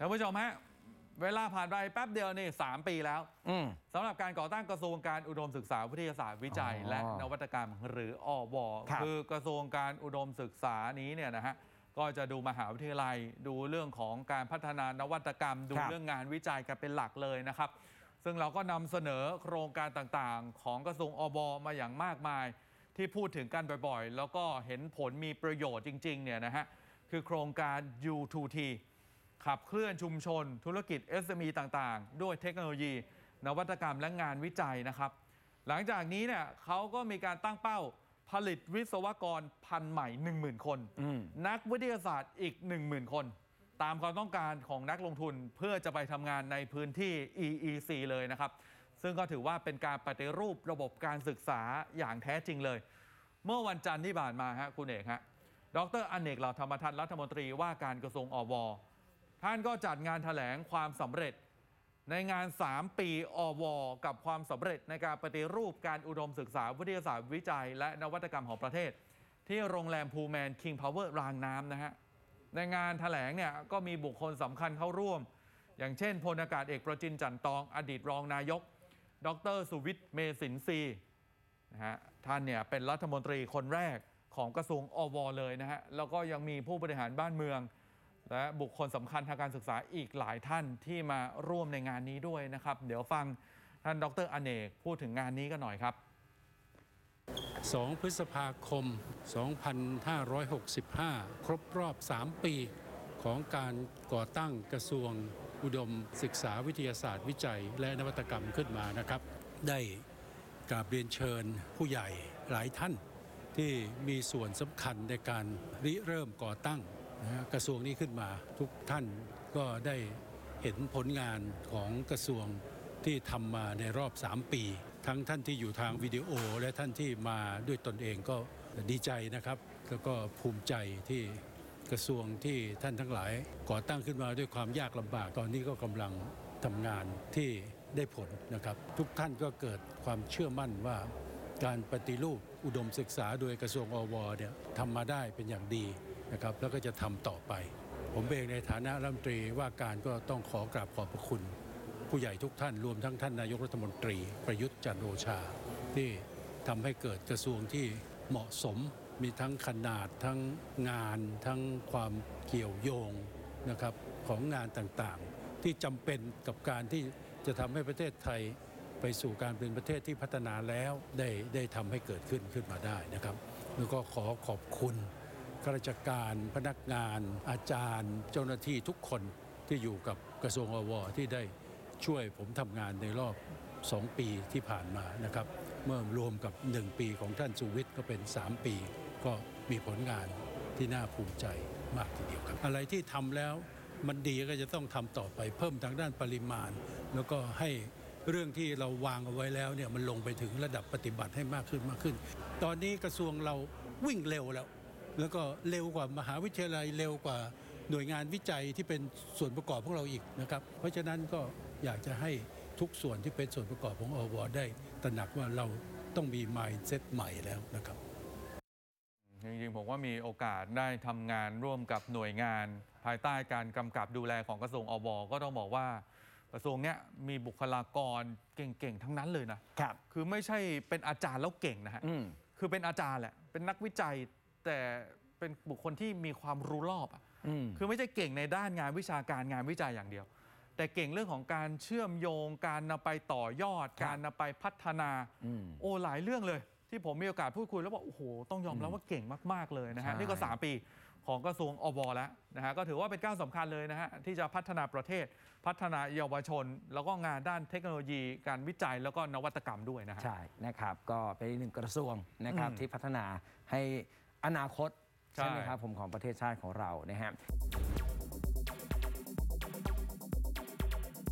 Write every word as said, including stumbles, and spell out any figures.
ท่านผู้ชมฮะเวลาผ่านไปแป๊บเดียวนี่สามปีแล้วสำหรับการก่อตั้งกระทรวงการอุดมศึกษาวิทยาศาสตร์วิจัยและนวัตกรรมหรืออว.คือกระทรวงการอุดมศึกษานี้เนี่ยนะฮะก็จะดูมหาวิทยาลัยดูเรื่องของการพัฒนานวัตกรรมดูเรื่องงานวิจัยกันเป็นหลักเลยนะครับซึ่งเราก็นำเสนอโครงการต่างๆของกระทรวงอว.มาอย่างมากมายที่พูดถึงกันบ่อยๆแล้วก็เห็นผลมีประโยชน์จริงๆเนี่ยนะฮะคือโครงการ ยู ทู ที ขับเคลื่อนชุมชนธุรกิจ เอส เอ็ม อี ต่างๆด้วยเทคโนโลยีนวัตกรรมและงานวิจัยนะครับหลังจากนี้เนี่ยเขาก็มีการตั้งเป้าผลิตวิศวกรพันใหม่ หนึ่งหมื่น คนนักวิทยาศาสตร์อีก หนึ่งหมื่น คนตามความต้องการของนักลงทุนเพื่อจะไปทำงานในพื้นที่ อี อี ซี เลยนะครับซึ่งก็ถือว่าเป็นการปฏิรูประบบการศึกษาอย่างแท้จริงเลยเมื่อวันจันทร์ที่ผ่านมาฮะคุณเอกฮะดร.อเนก เหล่าธรรมทัศน์รัฐมนตรีว่าการกระทรวงอว.ท่านก็จัดงานแถลงความสำเร็จในงาน สาม ปีอว.กับความสำเร็จในการปฏิรูปการอุดมศึกษาวิทยาศาสตร์วิจัยและนวัตกรรมของประเทศที่โรงแรมพูแมน King Power รางน้ำนะฮะในงานแถลงเนี่ยก็มีบุคคลสำคัญเข้าร่วมอย่างเช่นพลอากาศเอกประจินจันตองอดีตรองนายกดร.สุวิทย์เมษินทรีย์นะฮะท่านเนี่ยเป็นรัฐมนตรีคนแรกของกระทรวงอว.เลยนะฮะแล้วก็ยังมีผู้บริหารบ้านเมืองและบุคคลสำคัญทางการศึกษาอีกหลายท่านที่มาร่วมในงานนี้ด้วยนะครับเดี๋ยวฟังท่านดร.อเนกพูดถึงงานนี้กันหน่อยครับสองพฤษภาคมสองพันห้าร้อยหกสิบห้าครบรอบสามปีของการก่อตั้งกระทรวงอุดมศึกษาวิทยาศาสตร์วิจัยและนวัตกรรมขึ้นมานะครับได้กราบเรียนเชิญผู้ใหญ่หลายท่านที่มีส่วนสำคัญในการริเริ่มก่อตั้งกระทรวงนี้ขึ้นมาทุกท่านก็ได้เห็นผลงานของกระทรวงที่ทำมาในรอบสามปีทั้งท่านที่อยู่ทางวิดีโอและท่านที่มาด้วยตนเองก็ดีใจนะครับแล้วก็ภูมิใจที่กระทรวงที่ท่านทั้งหลายก่อตั้งขึ้นมาด้วยความยากลำบากตอนนี้ก็กำลังทำงานที่ได้ผลนะครับทุกท่านก็เกิดความเชื่อมั่นว่าการปฏิรูปอุดมศึกษาโดยกระทรวงอว.เนี่ยทำมาได้เป็นอย่างดีนะครับแล้วก็จะทำต่อไปผมเองในฐานะรัฐมนตรีว่าการก็ต้องขอกราบขอบพระคุณผู้ใหญ่ทุกท่านรวมทั้งท่านนายกรัฐมนตรีประยุทธ์จันทร์โอชาที่ทำให้เกิดกระทรวงที่เหมาะสมมีทั้งขนาดทั้งงานทั้งความเกี่ยวโยงนะครับของงานต่างๆที่จำเป็นกับการที่จะทำให้ประเทศไทยไปสู่การเป็นประเทศที่พัฒนาแล้วได้ได้ทำให้เกิดขึ้นขึ้นมาได้นะครับแล้วก็ขอขอบคุณข้าราชการพนักงานอาจารย์เจ้าหน้าที่ทุกคนที่อยู่กับกระทรวงอว.ที่ได้ช่วยผมทำงานในรอบสองปีที่ผ่านมานะครับเมื่อรวมกับหนึ่งปีของท่านสุวิทย์ก็เป็นสามปีก็มีผลงานที่น่าภูมิใจมากทีเดียวครับอะไรที่ทำแล้วมันดีก็จะต้องทำต่อไปเพิ่มทางด้านปริมาณแล้วก็ให้เรื่องที่เราวางเอาไว้แล้วเนี่ยมันลงไปถึงระดับปฏิบัติให้มากขึ้นมากขึ้นตอนนี้กระทรวงเราวิ่งเร็วแล้วแล้วก็เร็วกว่ามหาวิทยาลัยเร็วกว่าหน่วยงานวิจัยที่เป็นส่วนประกอบของเราอีกนะครับเพราะฉะนั้นก็อยากจะให้ทุกส่วนที่เป็นส่วนประกอบของอว.ได้ตระหนักว่าเราต้องมี mindset ใหม่แล้วนะครับจริงๆผมว่ามีโอกาสได้ทำงานร่วมกับหน่วยงานภายใต้การกำกับดูแลของกระทรวงอว.ก็ต้องบอกว่ากระทรวงเนี้ยมีบุคลากรเก่งๆทั้งนั้นเลยนะครับคือไม่ใช่เป็นอาจารย์แล้วเก่งนะฮะคือเป็นอาจารย์แหละเป็นนักวิจัยแต่เป็นบุคคลที่มีความรู้รอบอ่ะคือไม่ใช่เก่งในด้านงานวิชาการงานวิจัยอย่างเดียวแต่เก่งเรื่องของการเชื่อมโยงการนำไปต่อยอดการนำไปพัฒนาโอ้หลายเรื่องเลยที่ผมมีโอกาสพูดคุยแล้วบอกโอ้โหต้องยอมรับว่าเก่งมากๆเลยนะฮะนี่ก็สามปีของกระทรวงอว.แล้วนะฮะก็ถือว่าเป็นก้าวสำคัญเลยนะฮะที่จะพัฒนาประเทศพัฒนาเยาวชนแล้วก็งานด้านเทคโนโลยีการวิจัยแล้วก็นวัตกรรมด้วยนะฮะใช่นะครับก็เป็นอีกหนึ่งกระทรวงนะครับที่พัฒนาให้อนาคตใช่ไหมครับผมของประเทศชาติของเรานะฮะ